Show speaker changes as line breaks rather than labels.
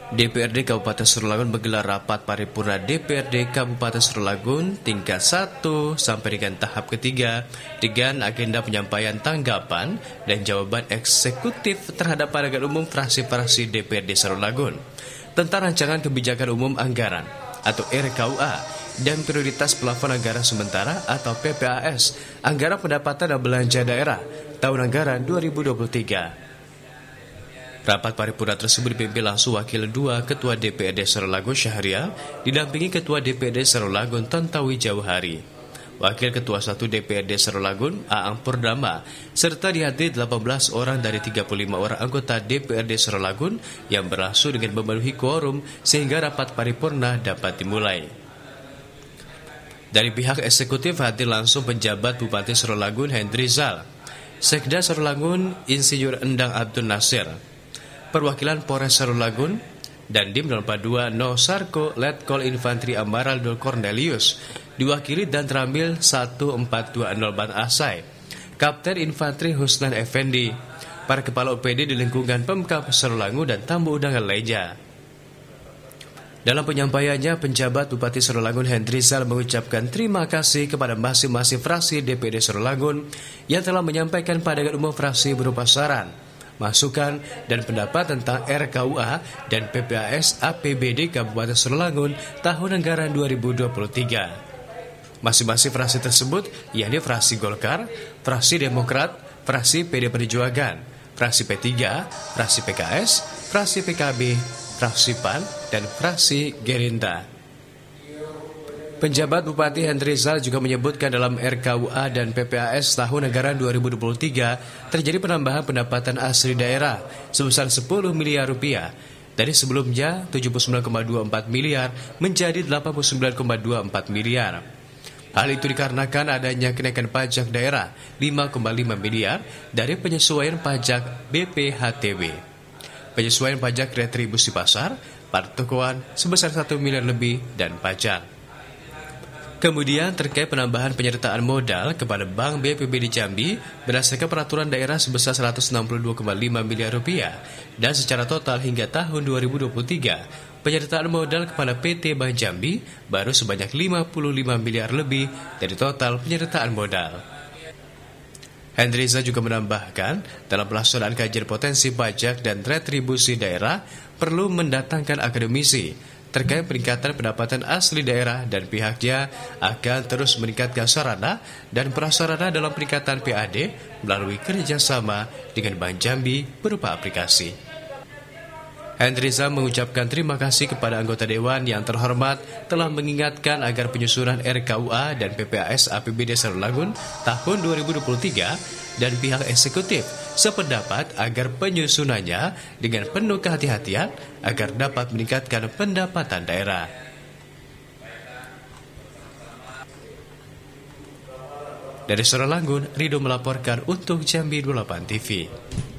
DPRD Kabupaten Suralangun menggelar rapat paripurna DPRD Kabupaten Suralangun tingkat 1 sampai dengan tahap ketiga dengan agenda penyampaian tanggapan dan jawaban eksekutif terhadap pandangan umum fraksi-fraksi DPRD Suralangun tentang rancangan kebijakan umum anggaran atau RKUA dan prioritas plafon anggaran sementara atau PPAS, anggaran pendapatan dan belanja daerah tahun anggaran 2023. Rapat paripurna tersebut dipimpin langsung Wakil 2 Ketua DPRD Suralangun Syahrial, didampingi Ketua DPRD Suralangun Tontowi Jauhari, Wakil Ketua 1 DPRD Suralangun Aang Purnama, serta dihadiri 18 orang dari 35 orang anggota DPRD Suralangun yang berlangsung dengan memenuhi quorum sehingga rapat paripurna dapat dimulai. Dari pihak eksekutif hadir langsung penjabat Bupati Suralangun Hendri Zal, Sekda Suralangun Insinyur Endang Abdul Nasir, perwakilan Polres Suralangun, dan Dim 042 No Sarko Letkol Infantri Amaraldo Cornelius, diwakili dan Tramil 14204 Asai, Kapten Infantri Husnan Effendi, para kepala OPD di lingkungan Pemkab Suralangun dan tamu undangan lainnya. Dalam penyampaiannya, penjabat Bupati Suralangun Hendri Zal mengucapkan terima kasih kepada masing-masing fraksi DPRD Suralangun yang telah menyampaikan pandangan umum fraksi berupa saran, masukan, dan pendapat tentang RKUA dan PPAS APBD Kabupaten Suralangun tahun anggaran 2023. Masing-masing fraksi tersebut, yakni fraksi Golkar, fraksi Demokrat, fraksi PD Perjuangan, fraksi P3, fraksi PKS, fraksi PKB, fraksi PAN, dan fraksi Gerindra. Penjabat Bupati Hendri Zal juga menyebutkan dalam RKUA dan PPAS tahun anggaran 2023 terjadi penambahan pendapatan asli daerah sebesar 10 miliar rupiah dari sebelumnya 79,24 miliar menjadi 89,24 miliar. Hal itu dikarenakan adanya kenaikan pajak daerah 5,5 miliar dari penyesuaian pajak BPHTB, penyesuaian pajak retribusi pasar, pertokoan sebesar 1 miliar lebih, dan pajak. Kemudian terkait penambahan penyertaan modal kepada Bank BPBD Jambi berdasarkan peraturan daerah sebesar 162,5 miliar rupiah dan secara total hingga tahun 2023 penyertaan modal kepada PT Bank Jambi baru sebanyak 55 miliar lebih dari total penyertaan modal. Hendri Zal juga menambahkan dalam pelaksanaan kajian potensi pajak dan retribusi daerah perlu mendatangkan akademisi terkait peningkatan pendapatan asli daerah dan pihaknya akan terus meningkatkan sarana dan prasarana dalam peningkatan PAD melalui kerjasama dengan Bank Jambi berupa aplikasi. Hendri Zal mengucapkan terima kasih kepada anggota Dewan yang terhormat telah mengingatkan agar penyusunan RKUA dan PPAS APBD Suralangun tahun 2023 dan pihak eksekutif sependapat agar penyusunannya dengan penuh kehati-hatian agar dapat meningkatkan pendapatan daerah. Dari Suralangun, Rido melaporkan untuk Jambi 28 TV.